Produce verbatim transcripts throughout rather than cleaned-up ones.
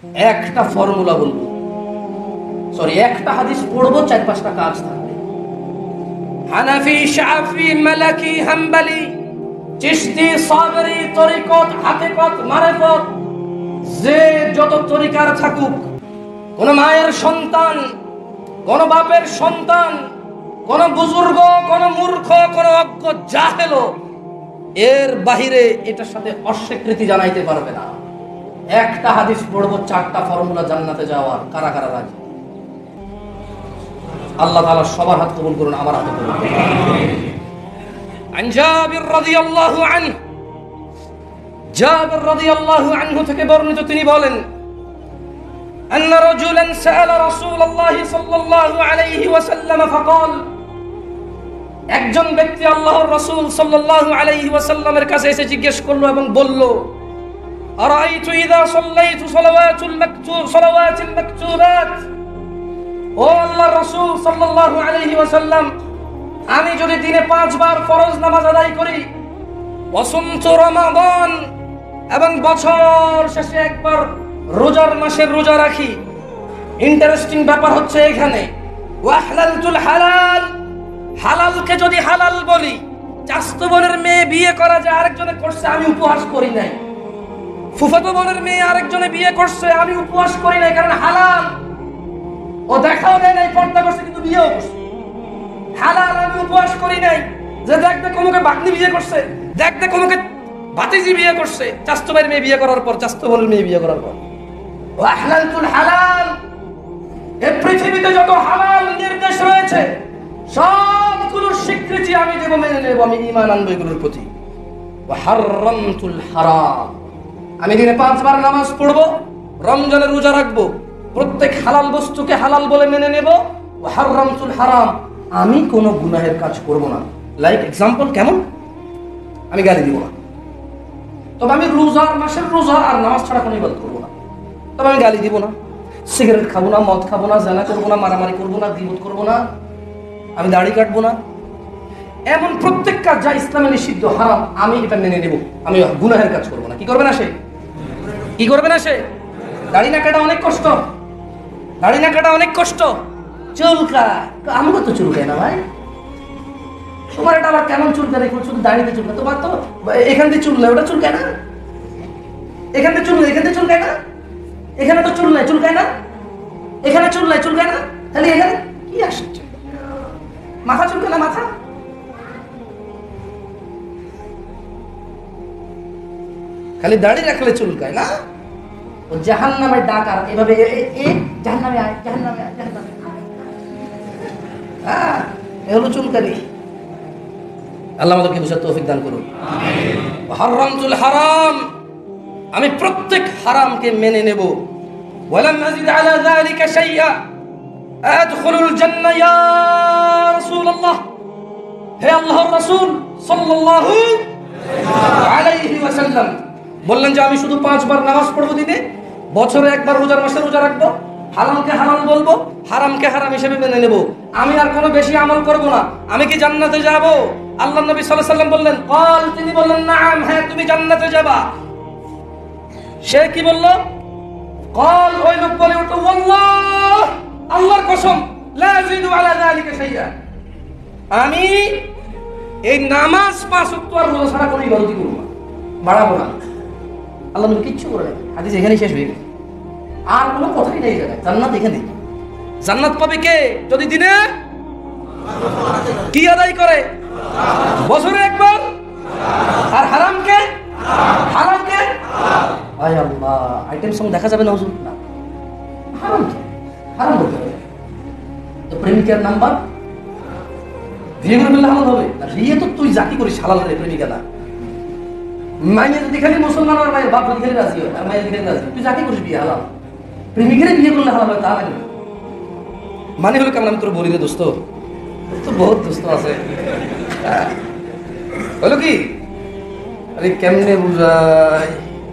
একটা ফর্মুলা বলবো, সরি একটা হাদিস পড়বো, চার পাঁচটা কাজ থাকবে। হানাফি, শাফি, মালিকি, হাম্বলি, চিশতি, সাবরি, তরিকত, হাকিকত, মারিফত, যে যত তরিকার থাকুক, কোন মায়ের সন্তান, কোন বাপের সন্তান, কোন বুজুর্গ, কোন মূর্খ, কোন অজ্ঞ জাহেল এর বাহিরে এটার সাথে অস্বীকৃতি জানাইতে পারবে না। একটা হাদিস পড়বো, চারটা ফর্মুলা জান্নাতে যাওয়ার। কারা কারা রাজি? আল্লাহ তাআলা সবার হাত কবুল করুন, আমার হাত কবুল করুন। আন জাবির রাদিয়াল্লাহু আনহু, জাবির রাদিয়াল্লাহু আনহু থেকে বর্ণিত, তিনি বলেন, আন্না রাজুলান সাআলা রাসূলুল্লাহ সাল্লাল্লাহু আলাইহি ওয়াসাল্লাম ফাকাল, একজন ব্যক্তি আল্লাহর রাসূল সাল্লাল্লাহু আলাইহি ওয়াসাল্লামের কাছে এসে জিজ্ঞেস করলো এবং বলল, আরাইতু ইযা সাল্লাইতু সালাওয়াতুল মাকতুব সালাওয়াতুল মাকতুবাত, ও আল্লাহর রাসূল সাল্লাল্লাহু আলাইহি ওয়াসাল্লাম, আমি যদি দিনে পাঁচবার ফরজ নামাজ আদায় করি, ওয়াসুমতু রমাদান, এবং বছর শেষে একবার রোজার মাসের রোজা রাখি, ইন্টারেস্টিং ব্যাপার হচ্ছে এখানে, ওয়াহলালতুল হালাল, হালালকে যদি হালাল বলি, চাচাতো বোনের মেয়ে বিয়ে করা যায়, আরেকজনে করছে, আমি উপহাস করি নাই। ফুফাতো বোনের মেয়ে আরেকজনে বিয়ে করছে, আমি উপহাস করি নাই, কারণ হালাল। ও দেখাও দেয় নাই, পর্দা করছে, কিন্তু বিয়েও করছে, হালাল। আমি উপহাস করি নাই যে দেখবে কোনোকে বাগনি বিয়ে করছে, দেখবে কোনোকে ভাতিজি বিয়ে করছে, চাচাতো ভাইয়ের মেয়ে বিয়ে করার পর, চাচাতো বোনের মেয়ে বিয়ে করার পর। ওয়াহলালতুল হালাল, এই পৃথিবীতে যত হালাল নির্দেশ রয়েছে সবগুলোর স্বীকৃতি আমি দেব, মেনে নেব, আমি ঈমান আনবো এগুলোর প্রতি। ওয়া হারামতুল হারাম, আমি দিনে পাঁচবার নামাজ পড়বো, রমজানের রোজা রাখবো, প্রত্যেক হালাল বস্তুকে হালাল বলে মেনে নেব। ওয়া হারামতুল হারাম, আমি কোনো গুনাহের কাজ করব না। লাইক এক্সাম্পল, কেমন? আমি গালি দিব না, তবে আমি রোজার মাসের রোজা আর নামাজ ছাড়া কোনো ইবাদত করবো না, তবে আমি গালি দিব না, সিগারেট খাবো না, মদ খাবো না, জানা করবো না, মারামারি করবো না, গীবত করবো না, আমি দাড়ি কাটবো না। এমন প্রত্যেক কাজ যা ইসলামে নিষিদ্ধ, হারাম, আমি এটা মেনে নেব, আমি গুনাহের কাজ করবো না। কি করবে না সে? কি করবে না সে? দাড়ি না কাটা অনেক কষ্ট, দাড়ি না কাটা অনেক কষ্ট, চুলকায়, আমাকে তো চুলকায় না ভাই, তোমার এটা আবার কেমন চুলকায়? দেখো, শুধু দাড়িতে চুলকায়, তোমার তো এখান দিয়ে চুল নেই, ওটা চুলকায় না, এখান দিয়ে চুল নেই, এখান দিয়ে চুলকায় না, এখানে তো চুল নাই, চুলকায় না, এখানে চুল নাই, চুলকায় না, খালি এখানে। কি আসছে? মাথা চুলকায় না, মাথা খালি দাড়ি রাখলে চুলকায় না। ও জাহান্নামের ডাক, আর এভাবে জাহান্নামে আয়, জাহান্নামে আয়, জাহান্নামে আয়, হ্যাঁ, এ হলো চুলকানি। আল্লাহ আমাদেরকে বুঝার তৌফিক দান করুন। আমিন। হারামতুল হারাম, আমি প্রত্যেক হারামকে মেনে নেব। ওয়ালাম নাজিদ আলা যালিকা শাইআ, আদখুলুল জান্নাহ ইয়া রাসূলুল্লাহ, হে আল্লাহর রাসূল সাল্লাল্লাহু আলাইহি ওয়াসাল্লাম বললেন যে আমি শুধু পাঁচবার নামাজ পড়বো দিনে, বছরে একবার রোজার মাসে রোজা রাখবো, হালালকে হালাল বলবো, হারামকে হারাম হিসেবে মেনে নেব, আমি আর কোনো বেশি আমল করব না, আমি কি জান্নাতে যাব? আল্লাহ নবী সাল্লাল্লাহু আলাইহি ওয়াসাল্লাম বললেন, ক্বাল, তিনি বললেন, নাআম, হ্যাঁ, তুমি জান্নাতে যাবা। সে কি বলল? ক্বাল, ওই লোক বলে উঠল, ওয়াল্লাহ, আল্লাহর কসম, লা আযিদু আলা যালিকা শাইআ, আমি এই নামাজ পাঁচ ওয়াক্ত আর রোজা ছাড়া কোনো ইবাদত করব না, বাড়াবো না। আল্লাহ নবী কিচ্ছু করে নাই, হাদিস এখানেই শেষ হয়ে গেছে, আর কোনো কথাই নেই। জান্নাত এখানে। জান্নাত পাবে কে? যদি দিনে কি আদায় করে? বছরে একবার। আর হারামকে হারামকে আয় আল্লাহ, আইটেম সং দেখা যাবে না হুজুর? না, হারাম তো হারাম বলতে হবে। তো প্রেমিকার নাম্বার বিয়ে করে ফেললে হালাল হবে না? বিয়ে তো তুই জাতি করিস হালাল রে, প্রেমিকা না। মাইনে যদি খালি মুসলমান আর মায়ের বাপ যদি খালি রাজি হয়, আর মায়ের খালি রাজি, তুই জাতি করিস বিয়ে হালাল। প্রেমিকের বিয়ে করলে হালাল হয় তা লাগে না। মানে হলো কেমন? আমি তোর বলি রে দোস্ত, তো বহুত দোস্ত আছে, হলো কি? আরে কেমনে বুঝাই?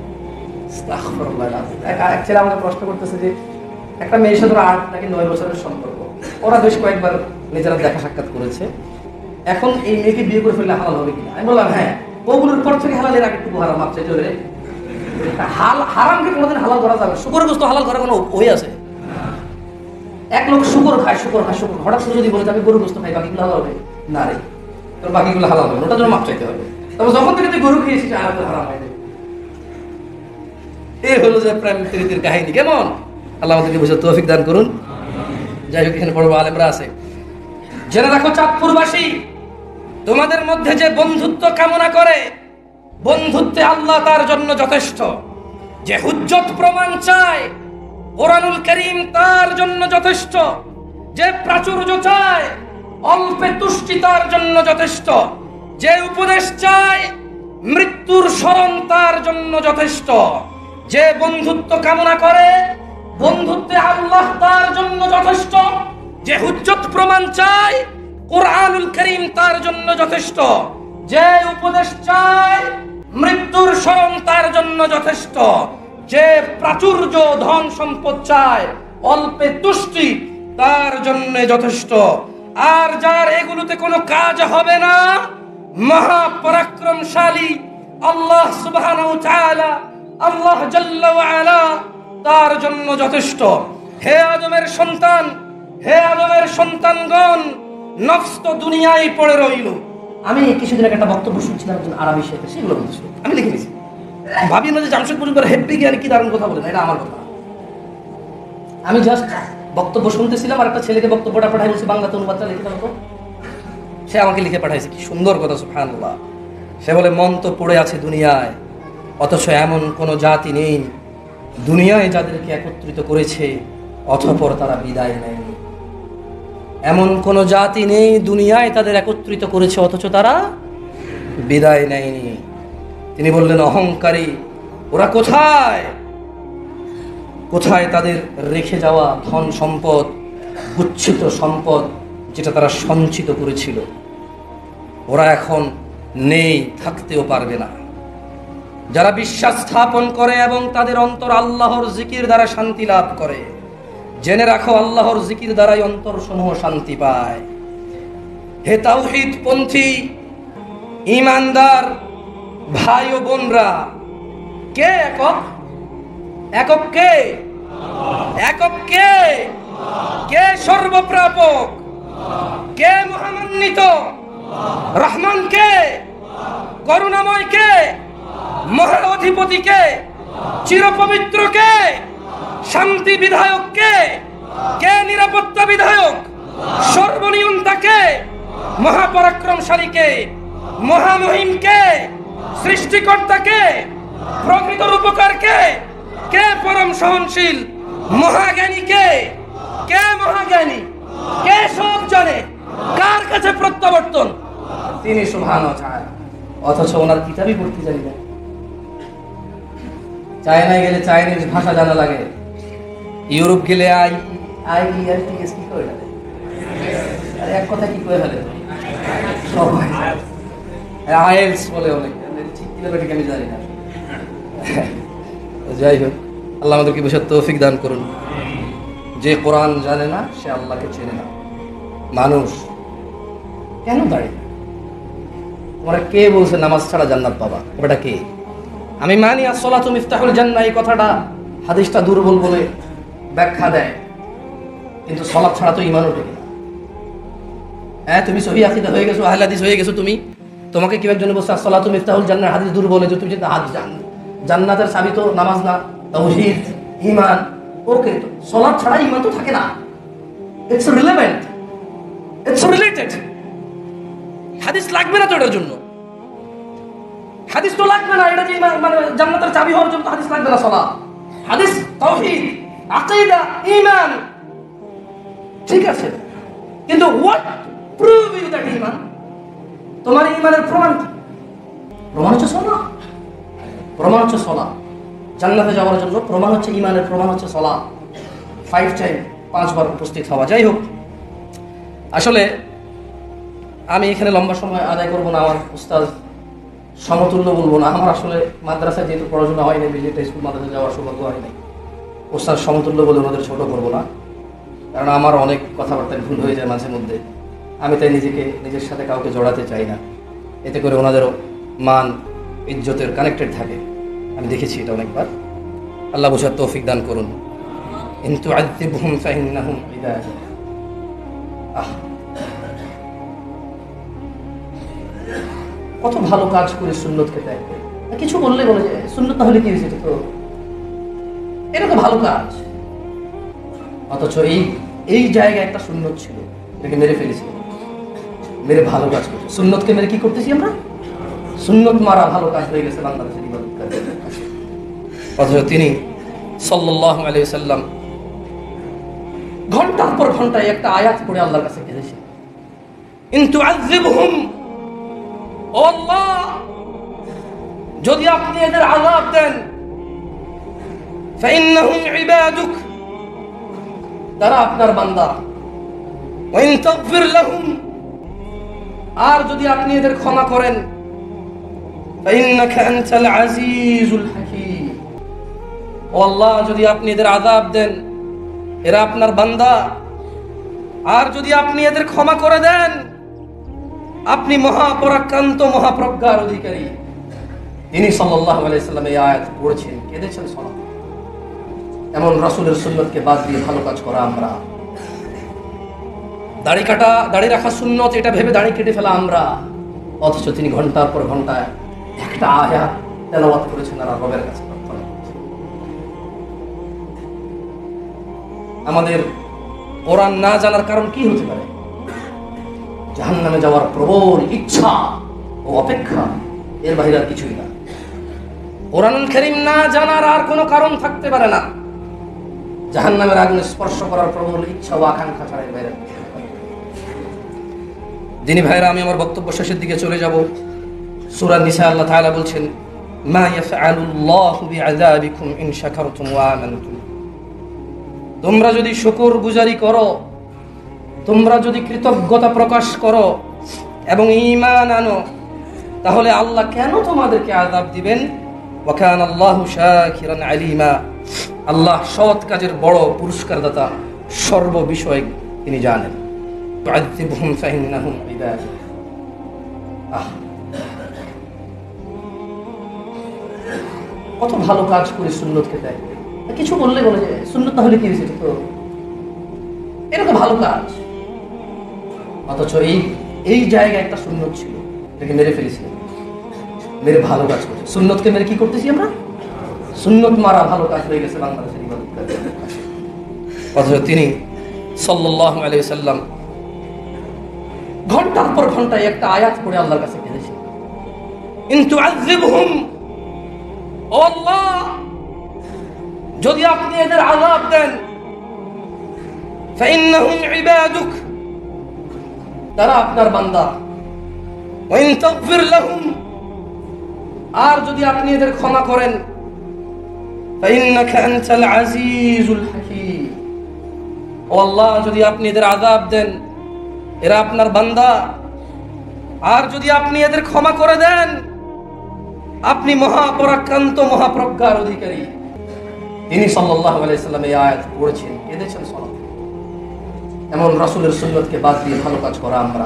এক ছেলে আমাকে প্রশ্ন করতেছে যে একটা মেয়ের সাথে আট নাকি নয় বছরের সম্পর্ক, ওরা বেশ কয়েকবার নিজেরা দেখা সাক্ষাৎ করেছে, এখন এই মেয়েকে বিয়ে করে ফেললে হালাল হবে কিনা? আমি বললাম হ্যাঁ, ওগুলোর পর থেকে হালালের আগে একটু হারাম, মাপ চাইতে হলে হাল হারামকে কোনোদিন হালাল করা যাবে? শুকরের গোশত হালাল করার কোনো ওই আছে? এক লোক শুকর খায়, শুকর খায়, শুকর হঠাৎ করে যদি বলে আমি গরু গোশত খাই, বাকিগুলো হালাল হবে না? রে তোর বাকিগুলো হালাল হবে, ওটার জন্য মাপ চাইতে হবে। তবে যখন থেকে তুই গরু খেয়েছিস আর তো হারাম হয়। এই হলো যে প্রেম প্রীতির কাহিনী। কেমন? আল্লাহ আমাদেরকে বুঝে তৌফিক দান করুন। যাই হোক, এখানে বড় আলেমরা আছে। জেনে রাখো চাঁদপুরবাসী, তোমাদের মধ্যে যে বন্ধুত্ব কামনা করে, বন্ধুত্বে আল্লাহ তার জন্য যথেষ্ট। যে হুজ্জত প্রমাণ চায়, কোরআনুল কারীম তার জন্য যথেষ্ট। যে প্রাচুর্য চায়, অল্পে তুষ্টি তার জন্য যথেষ্ট। যে উপদেশ চায়, মৃত্যুর স্মরণ তার জন্য যথেষ্ট। যে বন্ধুত্ব কামনা করে, বন্ধুত্বে আল্লাহ তার জন্য যথেষ্ট। যে হুজ্জত প্রমাণ চায়, কোরআনুল কারীম তার জন্য যথেষ্ট। যে উপদেশ চায়, মৃত্যুর স্মরণ তার জন্য যথেষ্ট। যে প্রাচুর্য ধন সম্পদ চায়, অল্পে তুষ্টি তার জন্য যথেষ্ট। আর যার এগুলোতে কোনো কাজ হবে না, মহাপরাক্রমশালী আল্লাহ সুবহানাহু ওয়া তাআলা, আল্লাহ জাল্লা ওয়া আলা তার জন্য যথেষ্ট। হে আদমের সন্তান, হে আদমের সন্তানগণ, নফস তো দুনিয়ায় পড়ে রইল। আমি কিছুদিন আগে একটা বক্তব্য শুনছিলাম একজন আরবি শেখের, সেগুলো বলছি, আমি লিখে নিয়েছি। ভাবি না যে জামশেদপুর হেব্বি জ্ঞান কি দারুণ কথা বলেন, এটা আমার কথা। আমি জাস্ট বক্তব্য শুনতেছিলাম, আর একটা ছেলেকে বক্তব্যটা পাঠাই বলছি বাংলাতে অনুবাদটা লিখে দাও তো। সে আমাকে লিখে পাঠাইছে, কি সুন্দর কথা, সুবহানাল্লাহ। সে বলে, মন তো পড়ে আছে দুনিয়ায়, অথচ এমন কোনো জাতি নেই দুনিয়ায় যাদেরকে একত্রিত করেছে অতঃপর তারা বিদায় নেয়নি। এমন কোন জাতি নেই দুনিয়ায় তাদের একত্রিত করেছে অথচ তারা বিদায় নেয়নি। তিনি বললেন, অহংকারী ওরা কোথায়? কোথায় তাদের রেখে যাওয়া ধন সম্পদ, গুচ্ছিত সম্পদ যেটা তারা সঞ্চিত করেছিল? ওরা এখন নেই, থাকতেও পারবে না। যারা বিশ্বাস স্থাপন করে এবং তাদের অন্তর আল্লাহর জিকির দ্বারা শান্তি লাভ করে, জেনে রাখো আল্লাহর জিকির দ্বারাই অন্তর সমূহ শান্তি পায়। হে তাওহীদ পন্থী ঈমানদার ভাই ও বোনরা, কে একক? একক কে? একক কে? কে সর্বপ্রাপক? কে মহামান্বিত? রহমান কে? করুণাময় কে? মহা অধিপতি কে? চিরপবিত্র কে? শান্তি বিধায়ক কে? কে নিরাপত্তা বিধায়ক? সর্বনিয়ন্তা কে? মহাপরাক্রমশালী কে? মহামহিম কে? সৃষ্টিকর্তা কে? প্রকৃত রূপকার কে? কে পরম সহনশীল? মহাজ্ঞানী কে? কে মহাজ্ঞানী? কে সব জানে? কার কাছে প্রত্যাবর্তন? তিনি সুবহানাহু ওয়া তাআলা। অথচ ওনার কিতাবই পড়তে জানি না। চায়নায় গেলে চাইনিজ ভাষা জানা লাগে, ইউরোপ গেলে I I R T S কি করে ফেলে, আরে এক কথা কি করে ফেলে সবাই, আইএলস বলে অনেক, ঠিক কি ব্যাপারটা আমি জানি না। যাই হোক, আল্লাহ আমাদেরকে বোঝার তৌফিক দান করুন। যে কোরআন জানে না সে আল্লাহকে চেনে না। মানুষ কেন দাঁড়িয়ে? তোমরা কে বলছে নামাজ ছাড়া জান্নাত পাবা? ওটা কে? আমি মানি আসসালাতু মিফতাহুল জান্নাহ, এই কথাটা হাদিসটা দুর্বল বলে ব্যাখ্যা দেয়, কিন্তু সালাত ছাড়া তো ঈমান ওঠে না। হ্যাঁ, তুমি সহি আকীদা হয়ে গেছো, আহলে হাদিস হয়ে গেছো, তুমি তোমাকে কি একজন বলছে আসসালাতু মিফতাহুল জান্নাহ হাদিস দুর্বল, যে তুমি যদি হাদিস জান জান্নাতের চাবি তো নামাজ না, তাওহীদ, ঈমান। ওকে, তো সালাত ছাড়া ঈমান তো থাকে না। It's relevant, it's related. হাদিস লাগবে না তো এটার জন্য, হাদিস তো লাগবে না। এটা যে মানে জান্নাতের চাবি হওয়ার জন্য হাদিস লাগবে না। সালাত, হাদিস, তাওহীদ, আকীদা, ঈমান, ঠিক আছে, কিন্তু হোয়াট প্রুভ ইউ দ্যাট ঈমান? তোমার ঈমানের প্রমাণ কি? প্রমাণ হচ্ছে সালাত, প্রমাণ হচ্ছে সালাত। জান্নাতে যাওয়ার জন্য প্রমাণ হচ্ছে ঈমানের, প্রমাণ হচ্ছে সালাত। ফাইভ টাইম, পাঁচবার উপস্থিত হওয়া। যাই হোক, আসলে আমি এখানে লম্বা সময় আদায় করবো না। আমার উস্তাদ সমতুল্য বলবো না, আমার আসলে মাদ্রাসায় যেহেতু পড়াশোনা হয়নি, বিজেপি স্কুল মাদ্রাসায় যাওয়ার সৌভাগ্য হয়নি, উস্তাদ সমতুল্য বলে ওনাদের ছোট করবো না, কারণ আমার অনেক কথাবার্তায় ভুল হয়ে যায় মাঝে মধ্যে। আমি তাই নিজেকে নিজের সাথে কাউকে জড়াতে চাই না, এতে করে ওনাদেরও মান ইজ্জতের কানেক্টেড থাকে। আমি দেখেছি এটা অনেকবার। আল্লাহ বোঝার তৌফিক দান করুন। ইন তুআযিবহুম ফাইন্নাহুম ইবাদুক। আহ, কত ভালো কাজ করে সুন্নতকে ত্যাগ করে। কিছু বললে বলে যে সুন্নত তাহলে কি হয়েছে, এটা তো এটা তো ভালো কাজ। অথচ এই এই জায়গায় একটা সুন্নত ছিল, এটাকে মেরে ফেলেছি, মেরে ভালো কাজ করছি। সুন্নতকে মেরে কি করতেছি আমরা? সুন্নত মারা ভালো কাজ হয়ে গেছে বাংলাদেশের ইবাদতকারী। অথচ তিনি সাল্লাল্লাহু আলাইহি ওয়াসাল্লাম ঘন্টার পর ঘন্টায় একটা আয়াত পড়ে আল্লাহর কাছে কেঁদেছে, ইন তুআযিবহুম, ও আল্লাহ যদি আপনি এদের আযাব দেন, ফাইন্নাহুম ইবাদুক, তারা আপনার বান্দা, ওয়া ইন তাগফির লাহুম, আর যদি আপনি এদের ক্ষমা করেন, ফাইন্নাকা আনতাল আজিজুল হাকীম, ও আল্লাহ যদি আপনি এদের আযাব দেন, এরা আপনার বান্দা, আর যদি আপনি এদের ক্ষমা করে দেন, আপনি মহাপরাক্রান্ত মহাপ্রজ্ঞার অধিকারী। তিনি সাল্লাল্লাহু আলাইহি সাল্লাম এই আয়াত পড়েছেন, কেঁদেছেন। সালাত এমন রাসূলের সুন্নতকে বাদ দিয়ে ভালো কাজ করা আমরা। দাড়ি কাটা, দাড়ি রাখা সুন্নত এটা ভেবে দাড়ি কেটে ফেলা আমরা। অথচ তিনি ঘন্টার পর ঘন্টা একটা আয়াত তেলাওয়াত করেছেন আর রবের কাছে প্রার্থনা করেছেন। আমাদের কোরআন না জানার কারণ কি হতে পারে? জাহান্নামে যাওয়ার প্রবল ইচ্ছা ও অপেক্ষা, এর বাইরে আর কিছুই না। কোরআনুল কারীম না জানার আর কোনো কারণ থাকতে পারে না। জাহান্নামের আগুনে স্পর্শ করার প্রবল ইচ্ছা ও আকাঙ্ক্ষা ছাড়া এর বাইরে। যিনি ভাইরা, আমি আমার বক্তব্য শেষের দিকে চলে যাব। সূরা নিসা আল্লাহ তাআলা বলছেন, মা ইয়াফআলুল্লাহু বিআযাবিকুম ইন শাকারতুম ওয়া আমানতুম। তোমরা যদি শুকরগুজারি করো, তোমরা যদি কৃতজ্ঞতা প্রকাশ করো এবং ঈমান আনো, তাহলে আল্লাহ কেন তোমাদেরকে আযাব দিবেন? ওয়া কানাল্লাহু শাকিরান আলীমা। আল্লাহ সৎ কাজের বড় পুরস্কারদাতা, সর্ববিষয়ে তিনি জানেন। তুআযিবহুম ফাইন্নাহুম ইবাদুক। আহ, কত ভালো কাজ করে সুন্নতকে ত্যাগ করে। কিছু বললে বলে যে সুন্নত তাহলে কি হয়েছে, এটা তো এটা তো ভালো কাজ। অথচ এই এই জায়গায় একটা সুন্নত ছিল, এটাকে মেরে ফেলেছি, মেরে ভালো কাজ করছি। সুন্নতকে মেরে কি করতেছি আমরা? সুন্নত মারা ভালো কাজ হয়ে গেছে বাংলাদেশের ইবাদতকারী। অথচ তিনি সাল্লাল্লাহু আলাইহি ওয়াসাল্লাম ঘন্টার পর ঘন্টায় একটা আয়াত পড়ে আল্লাহর কাছে কেঁদেছে, ইন তুআযিবহুম, ও আল্লাহ যদি আপনি এদের আযাব দেন, ফাইন্নাহুম ইবাদুক, তারা আপনার বান্দা, ওয়া ইন তাগফির লাহুম, আর যদি আপনি এদের ক্ষমা করেন, ফাইন্নাকা আনতাল আজিজুল হাকীম, ও আল্লাহ যদি আপনি এদের আযাব দেন, এরা আপনার বান্দা, আর যদি আপনি এদের ক্ষমা করে দেন, আপনি মহাপরাক্রান্ত মহাপ্রজ্ঞার অধিকারী। তিনি সাল্লাল্লাহু আলাইহি সাল্লাম এই আয়াত পড়েছেন, কেঁদেছেন। সালাত এমন রাসূলের সুন্নতকে বাদ দিয়ে ভালো কাজ করা আমরা।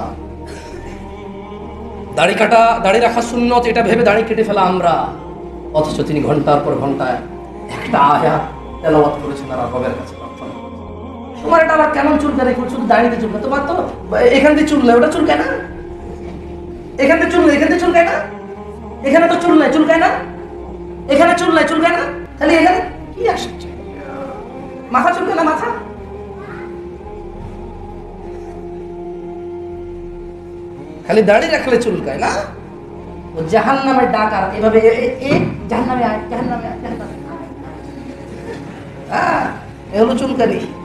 দাড়ি কাটা, দাড়ি রাখা সুন্নত এটা ভেবে দাড়ি কেটে ফেলা আমরা। অথচ তিনি ঘন্টার পর ঘন্টা একটা আয়াত তেলাওয়াত করেছেন আর রবের কাছে প্রার্থনা করেছেন। তোমার এটা আবার কেমন চুলকানি, শুধু দাড়িতে চুলকায়? তোমার তো এখান দিয়ে চুল নেই, ওটা চুলকায় না। এখান দিয়ে চুল নেই, এখান দিয়ে চুলকায় না। এখানে তো চুল নাই, চুলকায় না। এখানে চুল নাই, চুলকায় না। খালি এখানে কি আসছে? মাথা চুলকায় না? মাথা খালি দাড়ি রাখলে চুলকায় না। ও জাহান্নামের ডাক। আর এভাবে জাহান্নামে আয়, জাহান্নামে আয়, জাহান্নামে আয়। হ্যাঁ, এ হলো চুলকানি।